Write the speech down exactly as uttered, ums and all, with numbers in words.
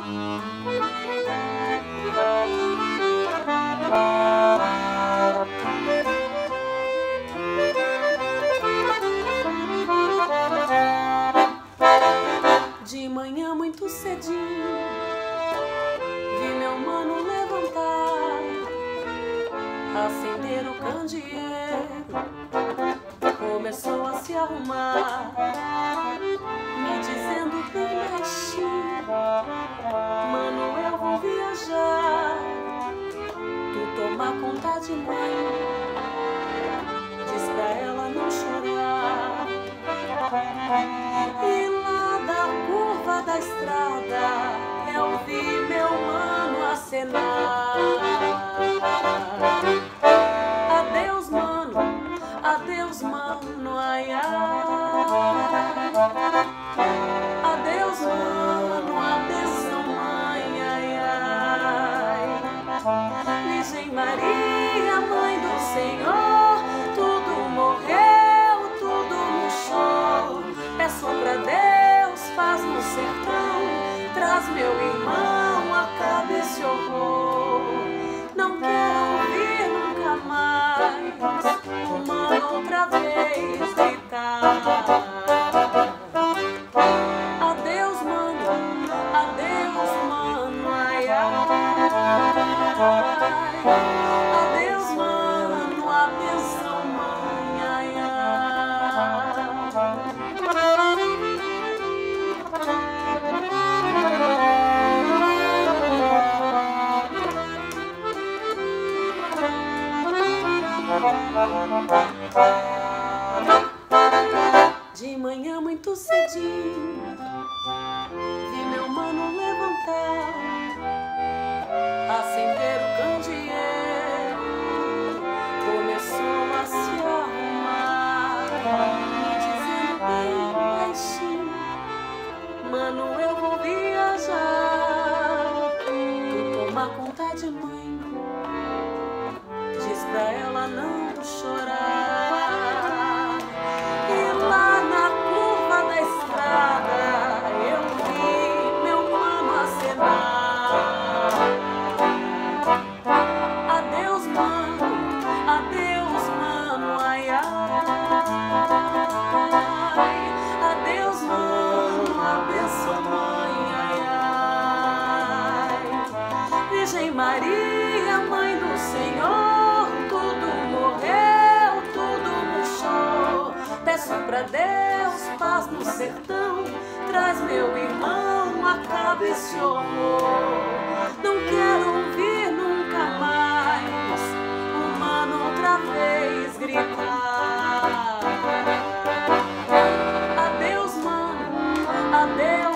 De manhã muito cedinho vi meu mano levantar, acender o candeeiro, começou a se arrumar, me dizendo bem baixinho: mano, eu vou viajar, tu toma conta de mãe, diz pra ela não chorar. E lá da curva da estrada eu vi meu mano acenar. Adeus, mano, adeus, mano, ai, ai. Adeus, mano, abenção, mãe, ai, ai. Virgem Maria, mãe do Senhor, tudo morreu, tudo murchou. Peço pra Deus, paz no sertão, traz meu irmão, acaba esse horror. Não quero ouvir nunca mais o mano outra vez gritar. Adeus, mano, adeus, mano, ai, ai. Adeus, mano, abenção, mãe, ai, de manhã muito cedinho vi meu mano levantar, acender o candeeiro, começou a se arrumar, me dizendo bem baixinho: mano, eu vou viajar, tu toma conta de mãe, diz pra ela não chorar. E lá na curva da estrada eu vi meu mano acenar. Adeus, mano, adeus, mano, ai, ai. Adeus, mano, abençoa, mãe, ai, ai. Virgem Maria, mãe do Senhor, tudo morreu, tudo murchou. Peço pra Deus, paz no sertão, traz meu irmão, acaba esse horror. Não quero ouvir nunca mais o mano outra vez gritar. Adeus, mano, adeus.